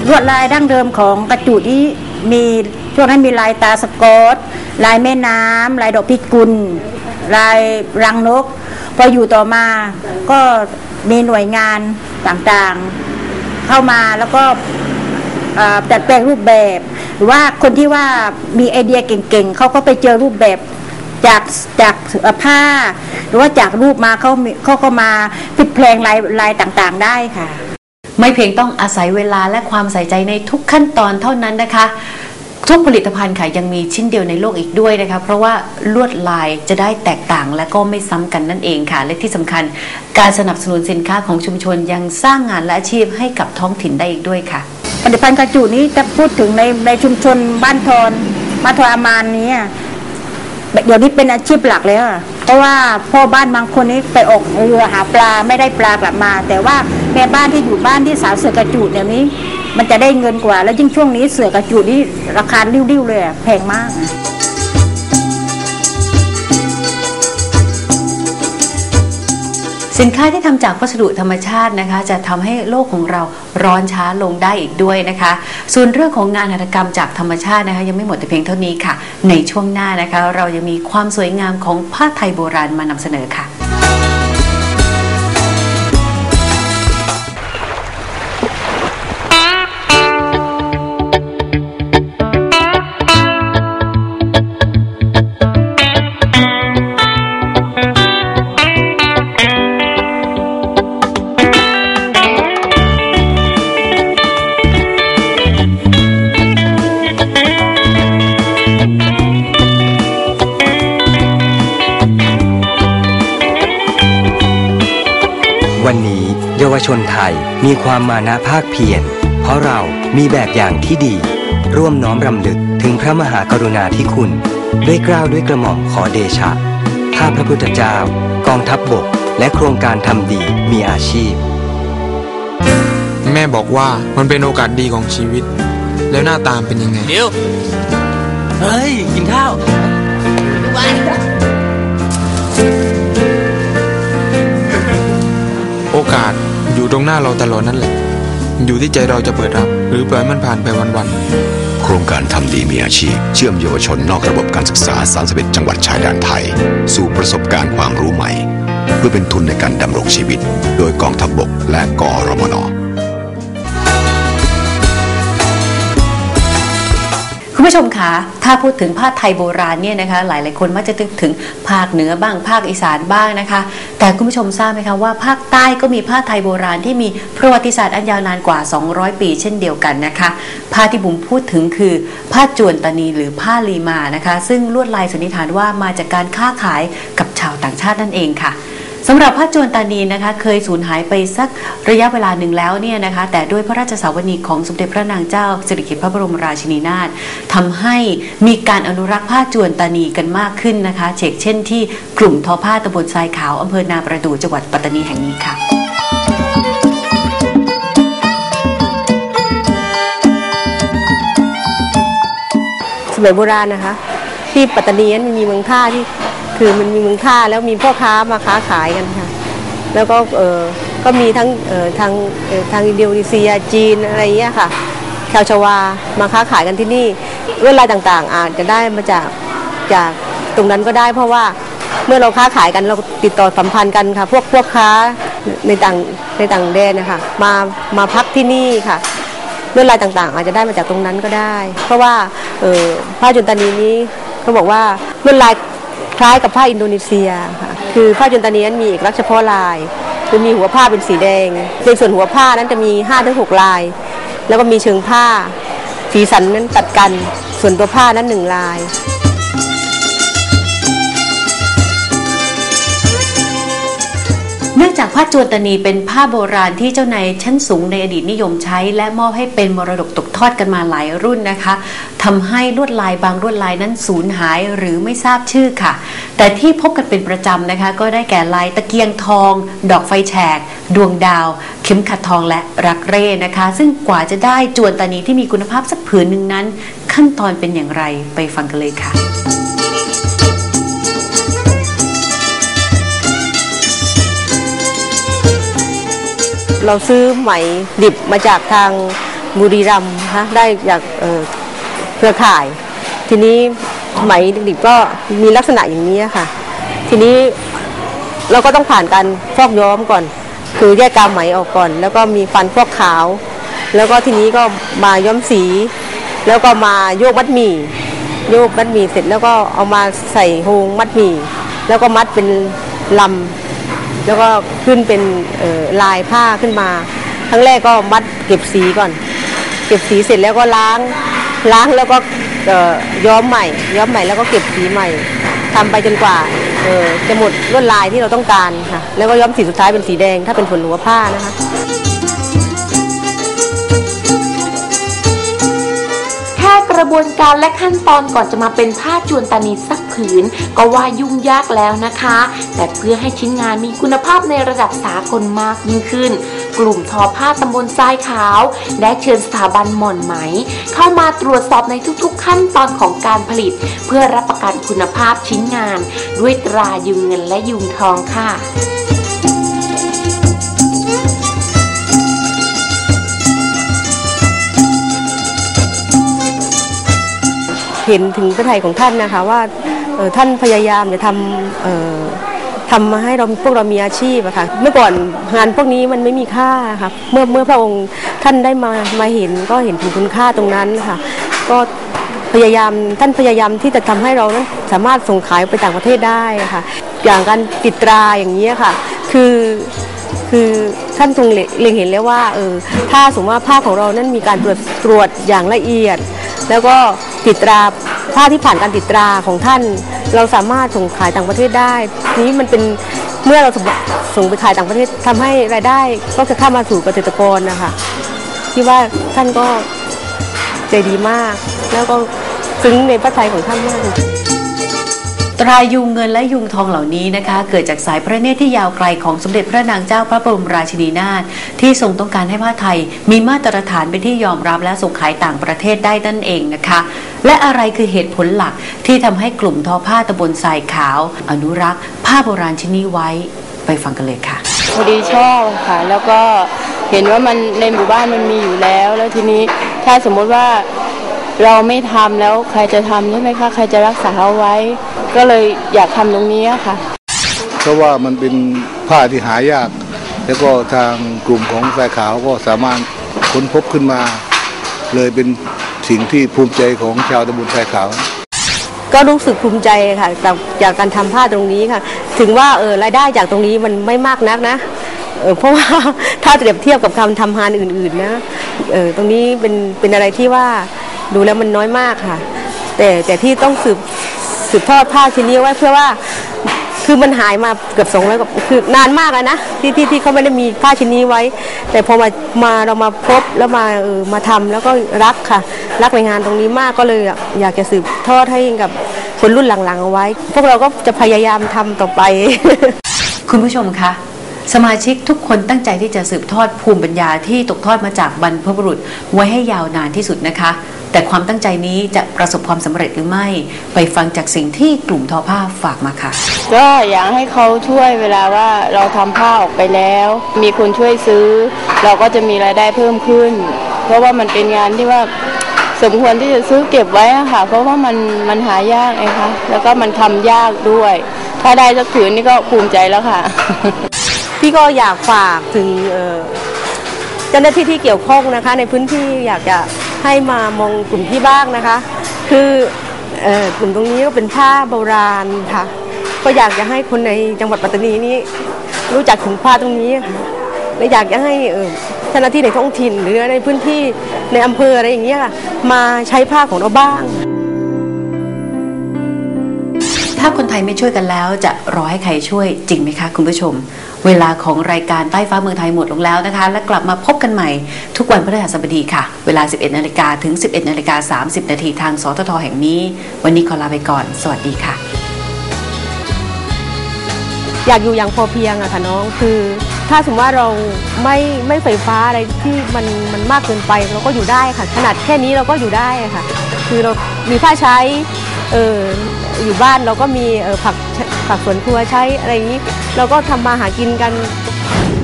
ลวดลายดั้งเดิมของกระจุนี้มีช่วงนั้นมีลายตาสกอตลายแม่น้ำลายดอกพิกุลลายรังนกพออยู่ต่อมาก็มีหน่วยงานต่างๆเข้ามาแล้วก็จัดแปลงรูปแบบหรือว่าคนที่ว่ามีไอเดียเก่งๆเขาก็ไปเจอรูปแบบจากผ้าหรือว่าจากรูปมาเขาก็มาพลิกแพลงลายต่างๆได้ค่ะไม่เพียงต้องอาศัยเวลาและความใส่ใจในทุกขั้นตอนเท่านั้นนะคะทุกผลิตภัณฑ์ค่ะยังมีชิ้นเดียวในโลกอีกด้วยนะคะเพราะว่าลวดลายจะได้แตกต่างและก็ไม่ซ้ำกันนั่นเองค่ะและที่สำคัญการสนับสนุนสินค้าของชุมชนยังสร้างงานและอาชีพให้กับท้องถิ่นได้อีกด้วยค่ะผลิตภัณฑ์กระจุนี้จะพูดถึงในชุมชนบ้านทอนอามานนี้เดี๋ยวนี้เป็นอาชีพหลักเลยเพราะว่าพ่อบ้านบางคนนี้ไปออกเรือหาปลาไม่ได้ปลากลับมาแต่ว่าแม่บ้านที่อยู่บ้านที่สาวเสือกระจุเดี๋ยวนี้มันจะได้เงินกว่าแล้วยิ่งช่วงนี้เสือกระจุนี่ราคาริ้วๆเลยแพงมากสินค้าที่ทำจากวัสดุธรรมชาตินะคะจะทำให้โลกของเราร้อนช้าลงได้อีกด้วยนะคะส่วนเรื่องของงานหัตถกรรมจากธรรมชาตินะคะยังไม่หมดแต่เพียงเท่านี้ค่ะในช่วงหน้านะคะเรายังมีความสวยงามของผ้าไทยโบราณมานำเสนอค่ะวันนี้เยาวชนไทยมีความมานะภาคเพียรเพราะเรามีแบบอย่างที่ดีร่วมน้อมรำลึกถึงพระมหากรุณาธิคุณด้วยเกล้าด้วยกระหม่อมขอเดชะข้าพระพุทธเจ้ากองทัพบกและโครงการทำดีมีอาชีพแม่บอกว่ามันเป็นโอกาสดีของชีวิตแล้วหน้าตามเป็นยังไงเดี๋ยวเฮ้ยกินข้าวโอกาสอยู่ตรงหน้าเราตลอดนั่นแหละอยู่ที่ใจเราจะเปิดรับหรือปล่อยมันผ่านไปวันๆโครงการทำดีมีอาชีพเชื่อมเยาวชนนอกระบบการศึกษา31จังหวัดชายแดนไทยสู่ประสบการณ์ความรู้ใหม่เพื่อเป็นทุนในการดำรงชีวิตโดยกองทัพบกและกอรมน. คุณผู้ชมคะถ้าพูดถึงผ้าไทยโบราณเนี่ยนะคะหลายๆคนมักจะนึกถึงภาคเหนือบ้างภาคอีสานบ้างนะคะแต่คุณผู้ชมทราบไหมคะว่าภาคใต้ก็มีผ้าไทยโบราณที่มีประวัติศาสตร์อันยาวนานกว่า200ปีเช่นเดียวกันนะคะผ้าที่บุ๋มพูดถึงคือผ้าจวนตานีหรือผ้าลีมานะคะซึ่งลวดลายสันนิษฐานว่ามาจากการค้าขายกับชาวต่างชาตินั่นเองค่ะสำหรับผ้าจวนตานีนะคะเคยสูญหายไปสักระยะเวลาหนึ่งแล้วเนี่ยนะคะแต่ด้วยพระราชสาวนีของสมเด็จพระนางเจ้าสิริกิติ์พระบรมราชินีนาถทำให้มีการอนุรักษ์ผ้าจวนตานีกันมากขึ้นนะคะเช่นที่กลุ่มทอผ้าตำบลทรายขาวอำเภอนาประดู่จังหวัดปัตตานีแห่งนี้ค่ะสมัยโบราณนะคะที่ปัตตานีนั้นมีเมืองท่าที่คือมันมีเมืองท่าแล้วมีพ่อค้ามาค้าขายกันค่ะแล้วก็ก็มีทั้งทางอินโดนีเซียจีนอะไรอย่างเงี้ยค่ะชาวชวามาค้าขายกันที่นี่ลวดลายต่างๆอาจจะได้มาจากตรงนั้นก็ได้เพราะว่าเมื่อเราค้าขายกันเราติดต่อสัมพันธ์กันค่ะพวกค้าในต่างแดนนะคะมาพักที่นี่ค่ะลวดลายต่างๆอาจจะได้มาจากตรงนั้นก็ได้เพราะว่าผ้าจวนตานีนี้เขาบอกว่าลวดลายคล้ายกับผ้าอินโดนีเซียค่ะคือผ้าจวนตานีนั้นมีเอกลักษณ์เฉพาะลายคือมีหัวผ้าเป็นสีแดงในส่วนหัวผ้านั้นจะมี 5-6 ลายแล้วก็มีเชิงผ้าสีสันนั้นตัดกันส่วนตัวผ้านั้น1ลายเนื่องจากผ้าจวนตานีเป็นผ้าโบราณที่เจ้านายชั้นสูงในอดีตนิยมใช้และมอบให้เป็นมรดกตกทอดกันมาหลายรุ่นนะคะทำให้ลวดลายบางลวดลายนั้นสูญหายหรือไม่ทราบชื่อค่ะแต่ที่พบกันเป็นประจำนะคะก็ได้แก่ลายตะเกียงทองดอกไฟแฉกดวงดาวเข็มขัดทองและรักเร่นะคะซึ่งกว่าจะได้จวนตานีที่มีคุณภาพสักผืนหนึ่งนั้นขั้นตอนเป็นอย่างไรไปฟังกันเลยค่ะเราซื้อไหมดิบมาจากทางบุรีรัมย์นะคะได้จากเครือข่าย ทีนี้ไหมเด็กๆก็มีลักษณะอย่างนี้ค่ะทีนี้เราก็ต้องผ่านการฟอกย้อมก่อนคือแยกกาวไหมออกก่อนแล้วก็มีฟันฟอกขาวแล้วก็ทีนี้ก็มาย้อมสีแล้วก็มาโยกมัดหมี่เสร็จแล้วก็เอามาใส่โฮงมัดหมี่แล้วก็มัดเป็นลำแล้วก็ขึ้นเป็นลายผ้าขึ้นมาครั้งแรกก็มัดเก็บสีก่อนเก็บสีเสร็จแล้วก็ล้างแล้วก็ย้อมใหม่แล้วก็เก็บสีใหม่ทำไปจนกว่าจะหมดลวดลายที่เราต้องการค่ะแล้วก็ย้อมสีสุดท้ายเป็นสีแดงถ้าเป็นฝนหรือว่าผ้านะคะกระบวนการและขั้นตอนก่อนจะมาเป็นผ้าจวนตานีสักผืนก็ว่ายุ่งยากแล้วนะคะแต่เพื่อให้ชิ้นงานมีคุณภาพในระดับสากลมากยิ่งขึ้นกลุ่มทอผ้าตำบลทรายขาวได้เชิญสถาบันหม่อนไหมเข้ามาตรวจสอบในทุกๆขั้นตอนของการผลิตเพื่อรับประกันคุณภาพชิ้นงานด้วยตรายุงเงินและยุงทองค่ะเห็นถึงพระทัยของท่านนะคะว่าท่านพยายามจะทำมาให้พวกเรามีอาชีพอะค่ะเมื่อก่อนงานพวกนี้มันไม่มีค่าค่ะเมื่อพระองค์ท่านได้มาเห็นก็เห็นถึงคุณค่าตรงนั้นค่ะก็ท่านพยายามที่จะทำให้เรานั้นสามารถส่งขายไปต่างประเทศได้ค่ะอย่างการติดตราอย่างนี้ค่ะคือท่านทรงเล็งเห็นแล้วว่าถ้าสมมติว่าผ้าของเรานั้นมีการตรวจอย่างละเอียดแล้วก็ติดตราผ้าที่ผ่านการติดตราของท่านเราสามารถส่งขายต่างประเทศได้นี้มันเป็นเมื่อเราส่งไปขายต่างประเทศทำให้รายได้ก็จะเข้ามาสู่เกษตรกรนะคะที่ว่าท่านก็ใจดีมากแล้วก็ซึ้งในพระทัยของท่านมากตรายุงเงินและยุงทองเหล่านี้นะคะเกิดจากสายพระเนตรที่ยาวไกลของสมเด็จพระนางเจ้าพระบรมราชินีนาถที่ทรงต้องการให้ผ้าไทยมีมาตรฐานเป็นที่ยอมรับและส่งขายต่างประเทศได้นั่นเองนะคะและอะไรคือเหตุผลหลักที่ทำให้กลุ่มทอผ้าตำบลทรายขาวอนุรักษ์ผ้าโบราณชิ้นนี้ไว้ไปฟังกันเลยค่ะพอดีชอบค่ะแล้วก็เห็นว่ามันในหมู่บ้านมันมีอยู่แล้วทีนี้ถ้าสมมติว่าเราไม่ทำแล้วใครจะทำใช่ไหมคะใครจะรักษาเอาไว้ก็เลยอยากทำตรงนี้ค่ะเพราะว่ามันเป็นผ้าที่หายากแล้วก็ทางกลุ่มของทรายขาวก็สามารถค้นพบขึ้นมาเลยเป็นสิ่งที่ภูมิใจของชาวตำบลทรายขาวก็รู้สึกภูมิใจค่ะจากการทำผ้าตรงนี้ค่ะถึงว่ารายได้จากตรงนี้มันไม่มากนักนะเพราะว่าถ้าเปรียบเทียบกับการทำงานอื่นๆนะตรงนี้เป็นอะไรที่ว่าดูแล้วมันน้อยมากค่ะแต่ที่ต้องสืบทอดผ้าชิ้นนี้ไว้เพื่อว่าคือมันหายมาเกือบ200กว่าคือนานมากแล้วนะที่เขาไม่ได้มีผ้าชิ้นนี้ไว้แต่พอเรามาพบแล้วมาทำแล้วก็รักในงานตรงนี้มากก็เลยอยากจะสืบทอดให้กับคนรุ่นหลังๆเอาไว้พวกเราก็จะพยายามทำต่อไปคุณผู้ชมคะสมาชิกทุกคนตั้งใจที่จะสืบทอดภูมิปัญญาที่ตกทอดมาจากบรรพบุรุษไว้ให้ยาวนานที่สุดนะคะแต่ความตั้งใจนี้จะประสบความสำเร็จหรือไม่ไปฟังจากสิ่งที่กลุ่มทอผ้าฝากมาค่ะก็อยากให้เขาช่วยเวลาว่าเราทำผ้าออกไปแล้วมีคนช่วยซื้อเราก็จะมีรายได้เพิ่มขึ้นเพราะว่ามันเป็นงานที่ว่าสมควรที่จะซื้อเก็บไว้ค่ะเพราะว่ามันหายากไงคะแล้วก็มันทำยากด้วยถ้าได้สักผืนนี่ก็ภูมิใจแล้วค่ะพี่ก็อยากฝากถึงเจ้าหน้าที่ที่เกี่ยวข้องนะคะในพื้นที่อยากจะให้มามองกลุ่มที่บ้างนะคะคือกลุ่มตรงนี้ก็เป็นผ้าโบราณค่ะก็อยากจะให้คนในจังหวัดปัตตานีนี้รู้จักถึงผ้าตรงนี้ค่ะและอยากจะให้เจ้าหน้าที่ในท้องถิ่นหรือในพื้นที่ในอำเภออะไรอย่างเงี้ยค่ะมาใช้ผ้าของเราบ้างถ้าคนไทยไม่ช่วยกันแล้วจะรอให้ใครช่วยจริงไหมคะคุณผู้ชมเวลาของรายการใต้ฟ้าเมืองไทยหมดลงแล้วนะคะและกลับมาพบกันใหม่ทุกวันพฤหัสบดีค่ะเวลา 11:00 นถึง 11:30 นทางสททแห่งนี้วันนี้ขอลาไปก่อนสวัสดีค่ะอยากอยู่อย่างพอเพียงอะค่ะน้องคือถ้าสมมติว่าเราไม่ไฟฟ้าอะไรที่มันมากเกินไปเราก็อยู่ได้ค่ะขนาดแค่นี้เราก็อยู่ได้ค่ะคือเรามีผ้าใช้อยู่บ้านเราก็มีผักสวนครัวใช้อะไรอย่างนี้เราก็ทำมาหากินกัน